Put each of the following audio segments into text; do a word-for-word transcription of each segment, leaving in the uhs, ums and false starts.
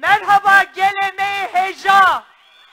merhaba gelemeyi heja.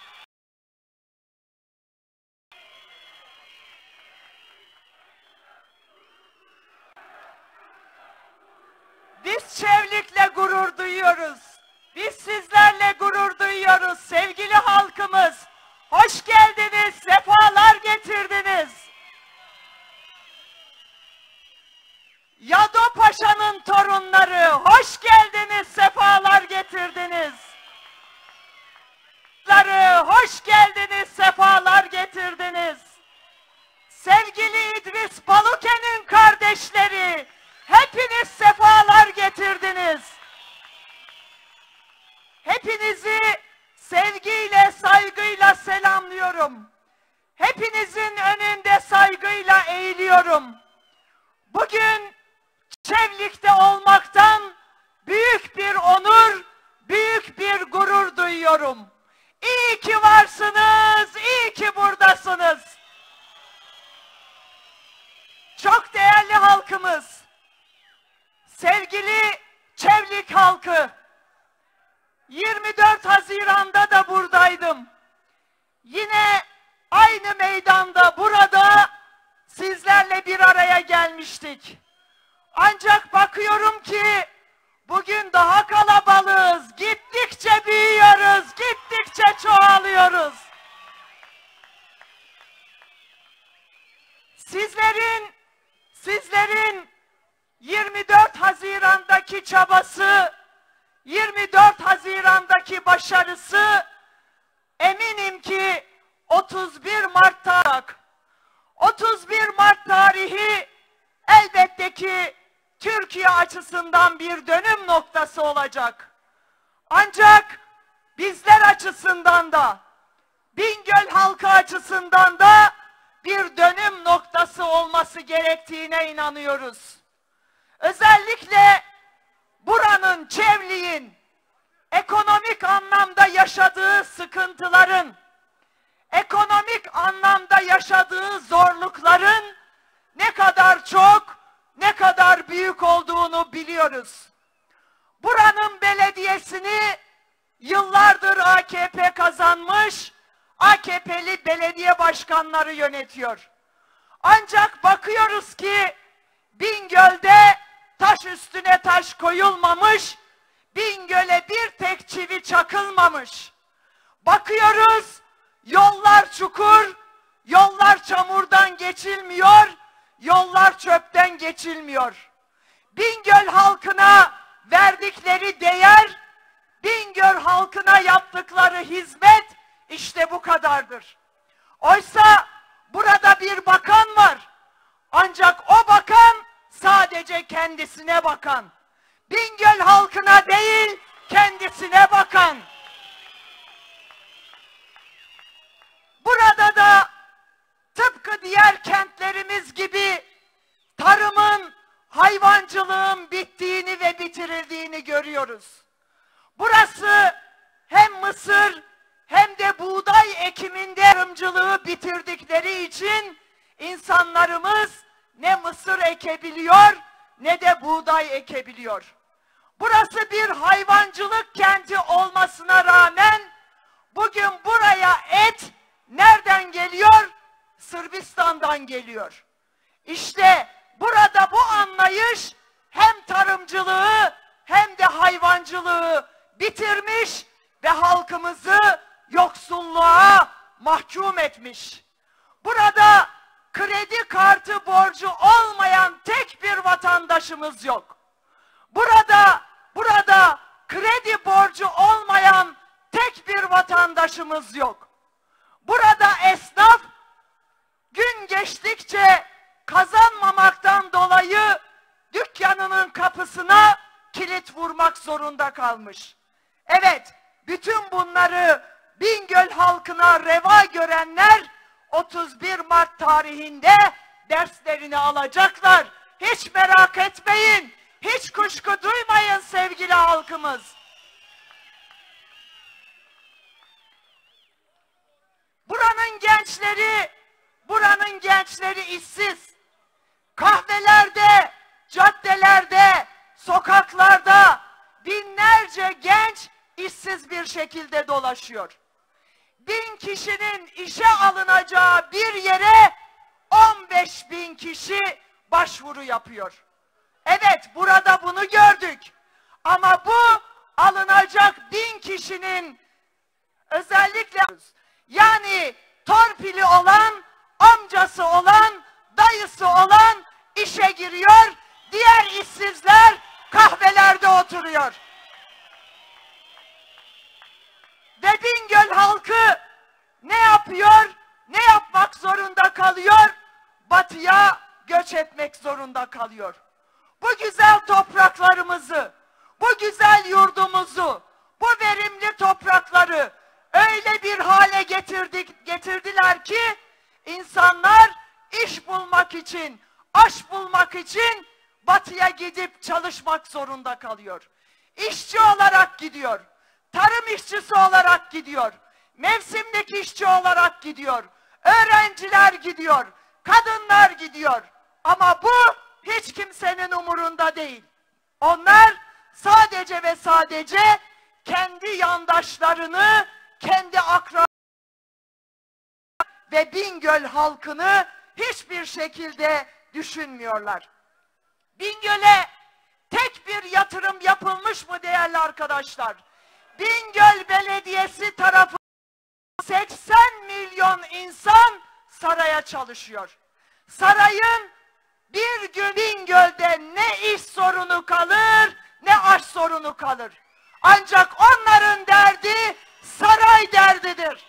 Biz Çevlik'le gurur duyuyoruz. Biz sizlerle gurur duyuyoruz sevgili halkımız. Hoş geldiniz, sefalar getirdiniz. Yado Paşa'nın torunları, hoş geldiniz, sefalar getirdiniz. Hoş geldiniz, sefalar getirdiniz. Sevgili İdris Baluke'nin kardeşleri, hepiniz sefalar getirdiniz. Hepinizi sevgiyle, saygıyla selamlıyorum. Hepinizin önünde saygıyla eğiliyorum. Bugün Çevlik'te olmaktan büyük bir onur, büyük bir gurur duyuyorum. İyi ki varsınız, iyi ki buradasınız. Çok değerli halkımız, sevgili Çevlik halkı, yirmi dört Haziran'da da buradaydım. Yine aynı meydanda burada sizlerle bir araya gelmiştik. Ancak bakıyorum ki bugün daha kalabalığız. Gittikçe büyüyoruz, gittikçe çoğalıyoruz. Sizlerin, sizlerin yirmi dört Haziran'daki çabası, yirmi dört Haziran'daki başarısı eminim ki otuz bir Mart'ta. otuz bir Mart tarihi elbette ki Türkiye açısından bir dönüm noktası olacak. Ancak bizler açısından da, Bingöl halkı açısından da bir dönüm noktası olması gerektiğine inanıyoruz. Özellikle buranın, Çevlik'in ekonomik anlamda yaşadığı sıkıntıların, ekonomik anlamda yaşadığı zorlukların ne kadar çok, ne kadar büyük olduğunu biliyoruz. Buranın belediyesini yıllardır A K P kazanmış, A K P'li belediye başkanları yönetiyor. Ancak bakıyoruz ki Bingöl'de taş üstüne taş koyulmamış, Bingöl'e bir tek çivi çakılmamış. Bakıyoruz, yollar çukur, yollar çamurdan geçilmiyor, yollar çöpten geçilmiyor. Bingöl halkına verdikleri değer, Bingöl halkına yaptıkları hizmet işte bu kadardır. Oysa burada bir bakan var. Ancak o bakan sadece kendisine bakan. Bingöl halkına değil, kendisine bakan. Burada da tıpkı diğer kentlerimiz gibi tarımın, hayvancılığın bittiğini ve bitirildiğini görüyoruz. Burası hem mısır hem de buğday ekiminde tarımcılığı bitirdikleri için insanlarımız ne mısır ekebiliyor ne de buğday ekebiliyor. Burası bir hayvancılık kenti olmasına rağmen bugün buraya et nereden geliyor? Sırbistan'dan geliyor. İşte burada bu anlayış hem tarımcılığı hem de hayvancılığı bitirmiş ve halkımızı yoksulluğa mahkum etmiş. Burada kredi kartı borcu olmayan tek bir vatandaşımız yok. Burada, burada kredi borcu olmayan tek bir vatandaşımız yok. Burada esnaf gün geçtikçe kazanmamaktan dolayı dükkanının kapısına kilit vurmak zorunda kalmış. Evet, bütün bunları Bingöl halkına reva görenler otuz bir Mart tarihinde derslerini alacaklar. Hiç merak etmeyin, hiç kuşku duymayın sevgili halkımız. Buranın gençleri, buranın gençleri işsiz. Kahvelerde, caddelerde, sokaklarda binlerce genç işsiz bir şekilde dolaşıyor. Bin kişinin işe alınacağı bir yere on beş bin kişi başvuru yapıyor. Evet, burada bunu gördük. Ama bu alınacak bin kişinin özellikle yani torpili olan, amcası olan, dayısı olan işe giriyor. Diğer işsizler kahvelerde oturuyor. Ve Bingöl halkı ne yapıyor? Ne yapmak zorunda kalıyor? Batıya göç etmek zorunda kalıyor. Bu güzel topraklarımızı, bu güzel yurdumuzu, bu verimli toprakları öyle bir hale getirdik, getirdiler ki insanlar iş bulmak için, aş bulmak için batıya gidip çalışmak zorunda kalıyor. İşçi olarak gidiyor, tarım işçisi olarak gidiyor, mevsimlik işçi olarak gidiyor, öğrenciler gidiyor, kadınlar gidiyor. Ama bu hiç kimsenin umurunda değil. Onlar sadece ve sadece kendi yandaşlarını, kendi akrabalarını ve Bingöl halkını hiçbir şekilde düşünmüyorlar. Bingöl'e tek bir yatırım yapılmış mı değerli arkadaşlar? Bingöl Belediyesi tarafından seksen milyon insan saraya çalışıyor. Sarayın bir gün Bingöl'de ne iş sorunu kalır, ne aş sorunu kalır. Ancak onların derdi saray derdidir.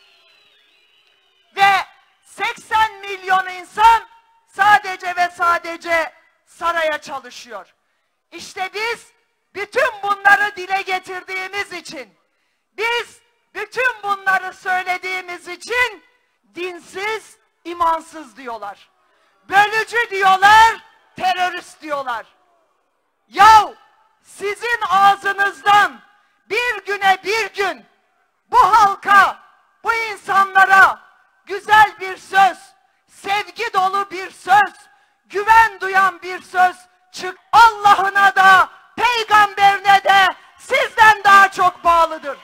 Ve seksen milyon insan sadece ve sadece saraya çalışıyor. İşte biz bütün bunları dile getirdiğimiz için, biz bütün bunları söylediğimiz için dinsiz, imansız diyorlar. Bölücü diyorlar, terörist diyorlar. Yahu sizin ağzınızdan bir güne bir gün bu halka, bu insanlara güzel bir söz, sevgi dolu bir söz, güven duyan bir söz çık. Allah'ına da, peygamberine de sizden daha çok bağlıdır.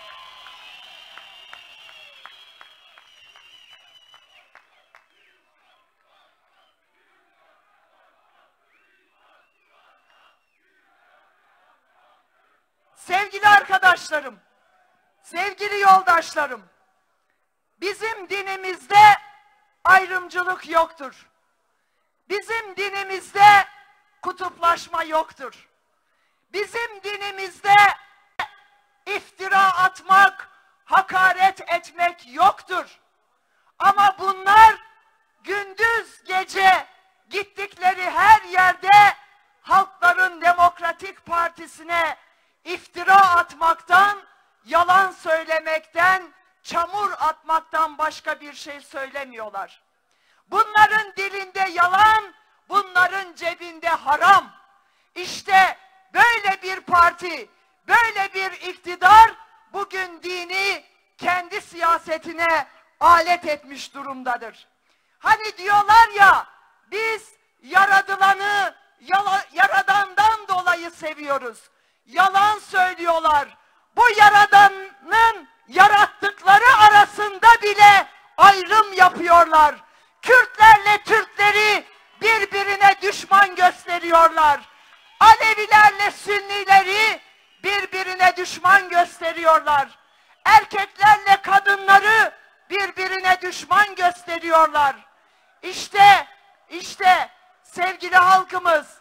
Sevgili arkadaşlarım, sevgili yoldaşlarım, bizim dinimizde ayrımcılık yoktur. Bizim dinimizde kutuplaşma yoktur. Bizim dinimizde iftira atmak, hakaret etmek yoktur. Ama bunlar gündüz gece gittikleri her yerde Halkların Demokratik Partisi'ne iftira atmaktan, yalan söylemekten, çamur atmaktan başka bir şey söylemiyorlar. Bunların dilinde yalan, bunların cebinde haram. İşte böyle bir parti, böyle bir iktidar bugün dini kendi siyasetine alet etmiş durumdadır. Hani diyorlar ya, biz yaradılanı yaradandan dolayı seviyoruz. Yalan söylüyorlar. Bu yaradanın yarattıkları arasında bile ayrım yapıyorlar. Kürtlerle Türkleri birbirine düşman gösteriyorlar. Alevilerle Sünnileri birbirine düşman gösteriyorlar. Erkeklerle kadınları birbirine düşman gösteriyorlar. İşte, işte sevgili halkımız,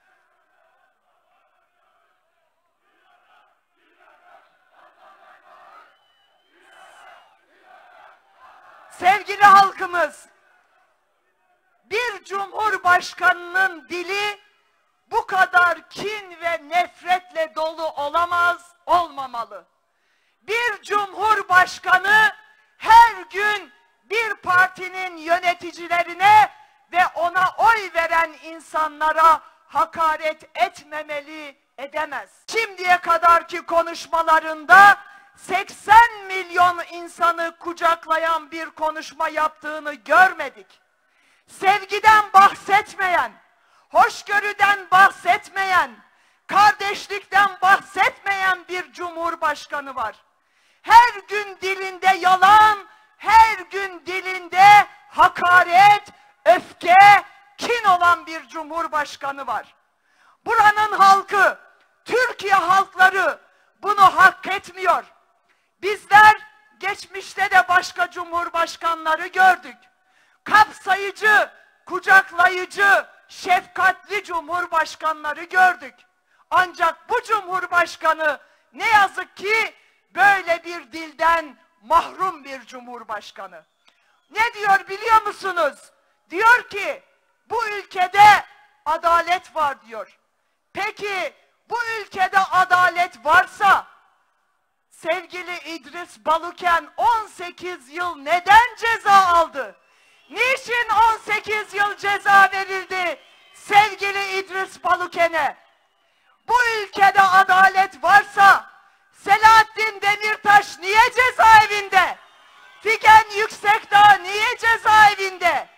sevgili halkımız, bir cumhurbaşkanının dili bu kadar kin ve nefretle dolu olamaz, olmamalı. Bir cumhurbaşkanı her gün bir partinin yöneticilerine ve ona oy veren insanlara hakaret etmemeli, edemez. Şimdiye kadarki konuşmalarında seksen milyon insanı kucaklayan bir konuşma yaptığını görmedik. Sevgiden bahsetmeyen, hoşgörüden bahsetmeyen, kardeşlikten bahsetmeyen olmayan bir cumhurbaşkanı var. Her gün dilinde yalan, her gün dilinde hakaret, öfke, kin olan bir cumhurbaşkanı var. Buranın halkı, Türkiye halkları bunu hak etmiyor. Bizler geçmişte de başka cumhurbaşkanları gördük. Kapsayıcı, kucaklayıcı, şefkatli cumhurbaşkanları gördük. Ancak bu cumhurbaşkanı ne yazık ki böyle bir dilden mahrum bir cumhurbaşkanı. Ne diyor biliyor musunuz? Diyor ki bu ülkede adalet var diyor. Peki bu ülkede adalet varsa sevgili İdris Baluken on sekiz yıl neden ceza aldı? Niçin on sekiz yıl ceza verildi sevgili İdris Baluken'e? Bu ülkede adalet varsa Selahattin Demirtaş niye cezaevinde? Figen Yüksekdağ niye cezaevinde?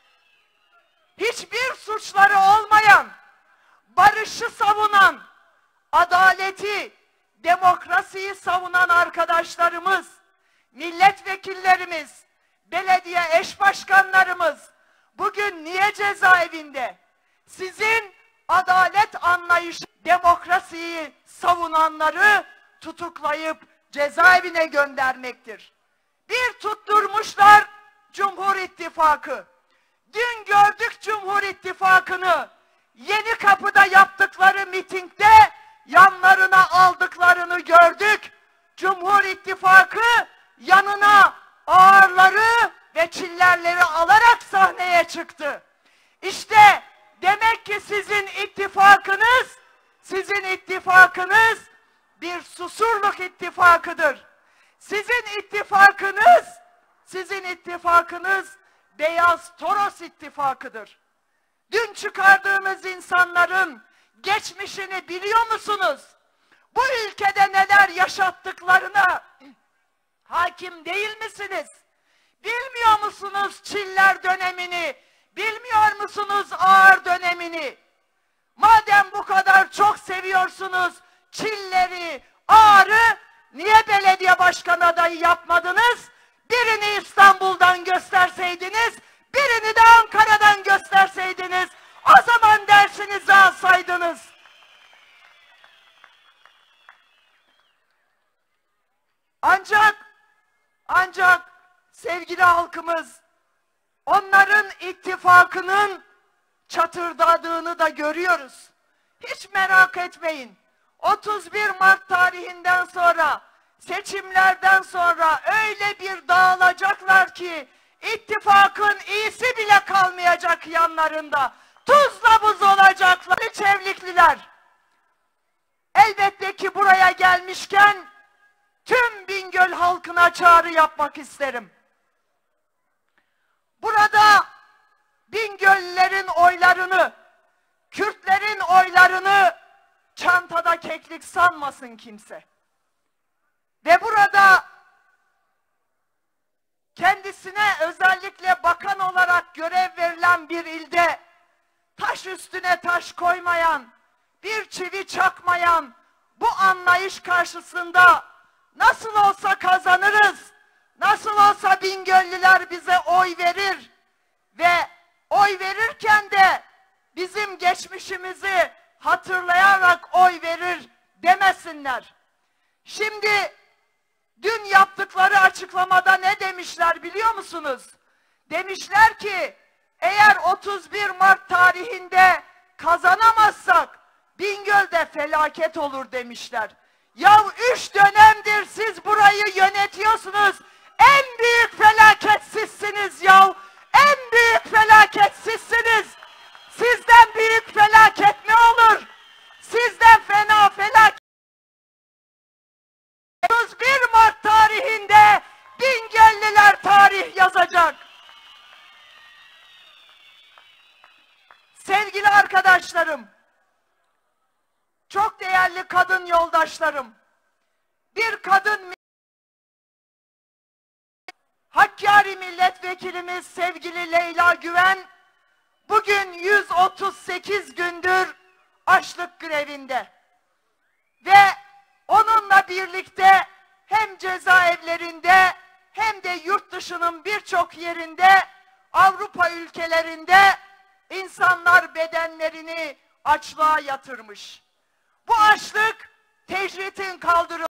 Hiçbir suçları olmayan, barışı savunan, adaleti, demokrasiyi savunan arkadaşlarımız, milletvekillerimiz, belediye eş başkanlarımız bugün niye cezaevinde? Sizin adalet anlayışı, demokrasiyi savunanları tutuklayıp cezaevine göndermektir. Bir tutturmuşlar Cumhur İttifakı. Dün gördük Cumhur İttifakı'nı. Yenikapı'da yaptıkları mitingde yanlarına aldıklarını gördük. Cumhur İttifakı yanına ağırları ve çillerleri alarak sahneye çıktı. İşte demek ki sizin ittifakınız, sizin ittifakınız bir Susurluk ittifakıdır. Sizin ittifakınız, sizin ittifakınız Beyaz Toros ittifakıdır. Dün çıkardığınız insanların geçmişini biliyor musunuz? Bu ülkede neler yaşattıklarına hakim değil misiniz? Bilmiyor musunuz Çiller dönemini? Bilmiyor musunuz Ağar dönemini? Madem bu kadar çok seviyorsunuz Çilleri, Ağar'ı, niye belediye başkanı adayı yapmadınız? Birini İstanbul'dan gösterseydiniz, birini de Ankara'dan gösterseydiniz, o zaman dersinizi alsaydınız. Ancak, ancak sevgili halkımız, onların ittifakının çatırdadığını da görüyoruz. Hiç merak etmeyin. otuz bir Mart tarihinden sonra, seçimlerden sonra öyle bir dağılacaklar ki ittifakın iyisi bile kalmayacak yanlarında. Tuzla buz olacaklar Çevlikliler. Elbette ki buraya gelmişken tüm Bingöl halkına çağrı yapmak isterim. Burada Bingöllülerin oylarını, Kürtlerin oylarını çantada keklik sanmasın kimse. Ve burada kendisine özellikle bakan olarak görev verilen bir ilde taş üstüne taş koymayan, bir çivi çakmayan bu anlayış karşısında nasıl olsa kazanırız, nasıl olsa Bingöllüler bize oy verir ve oy verirken de bizim geçmişimizi hatırlayarak oy verir demesinler. Şimdi dün yaptıkları açıklamada ne demişler biliyor musunuz? Demişler ki eğer otuz bir Mart tarihinde kazanamazsak Bingöl'de felaket olur demişler. Ya üç dönemdir siz burayı yönetiyorsunuz. En büyük felaket sizsiniz ya. En büyük felaket sizsiniz. Sizden büyük felaket ne olur? Sizden fena felaket. otuz bir Mart tarihinde Bingöllüler tarih yazacak. Sevgili arkadaşlarım, çok değerli kadın yoldaşlarım, bir kadın Hakkari milletvekilimiz sevgili Leyla Güven bugün yüz otuz sekiz gündür açlık grevinde ve onunla birlikte hem cezaevlerinde hem de yurt dışının birçok yerinde, Avrupa ülkelerinde insanlar bedenlerini açlığa yatırmış. Bu açlık tecritin kaldırılması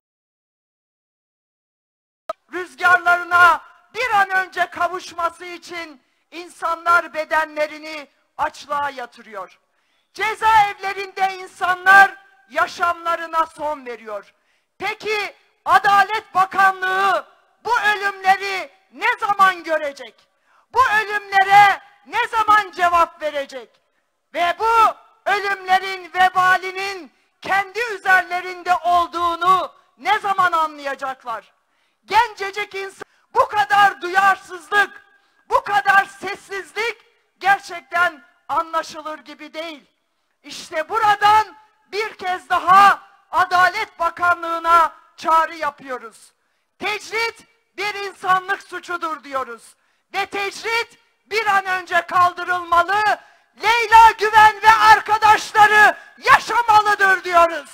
rüzgarlarına bir an önce kavuşması için insanlar bedenlerini açlığa yatırıyor. Cezaevlerinde insanlar yaşamlarına son veriyor. Peki Adalet Bakanlığı bu ölümleri ne zaman görecek? Bu ölümlere ne zaman cevap verecek? Ve bu ölümlerin vebalinin kendi üzerlerinde olduğunu ne zaman anlayacaklar? Gencecik insan, bu kadar duyarsızlık, bu kadar sessizlik gerçekten anlaşılır gibi değil. İşte buradan bir kez daha Adalet Bakanlığı'na çağrı yapıyoruz. Tecrit bir insanlık suçudur diyoruz. Ve tecrit bir an önce kaldırılmalı. Leyla Güven ve arkadaşları yaşamalıdır diyoruz.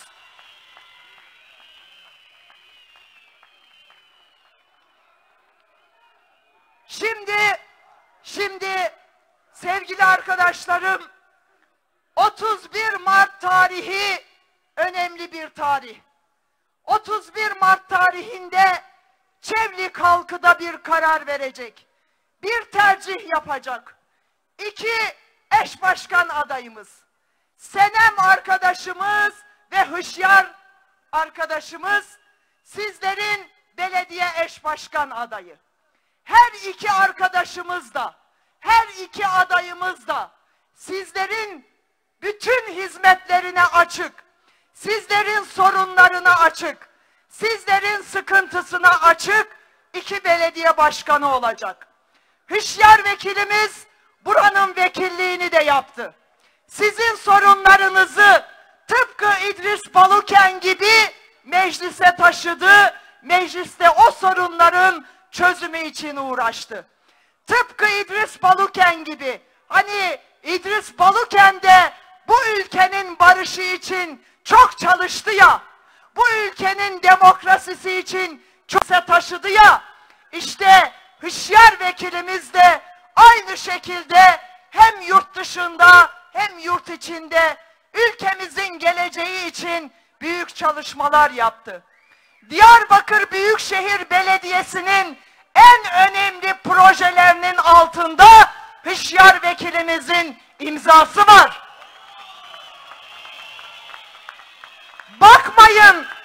Şimdi, şimdi sevgili arkadaşlarım, otuz bir Mart tarihi önemli bir tarih. otuz bir Mart tarihinde Çevlik halkı da bir karar verecek. Bir tercih yapacak. İki eş başkan adayımız, Senem arkadaşımız ve Hışyar arkadaşımız, sizlerin belediye eş başkan adayı. Her iki arkadaşımız da, her iki adayımız da sizlerin bütün hizmetlerine açık, sizlerin sorunlarına açık, sizlerin sıkıntısına açık iki belediye başkanı olacak. Hışyar vekilimiz buranın vekilliğini de yaptı. Sizin sorunlarınızı tıpkı İdris Baluken gibi meclise taşıdı, mecliste o sorunların çözümü için uğraştı. Tıpkı İdris Baluken gibi, hani İdris Baluken de bu ülkenin barışı için çok çalıştı ya, bu ülkenin demokrasisi için çok taşıdı ya, işte Hışyar vekilimiz de aynı şekilde hem yurt dışında hem yurt içinde ülkemizin geleceği için büyük çalışmalar yaptı. Diyarbakır Büyükşehir Belediyesi'nin en önemli projelerinin altında Hışyar vekilimizin imzası var. Bakmayın,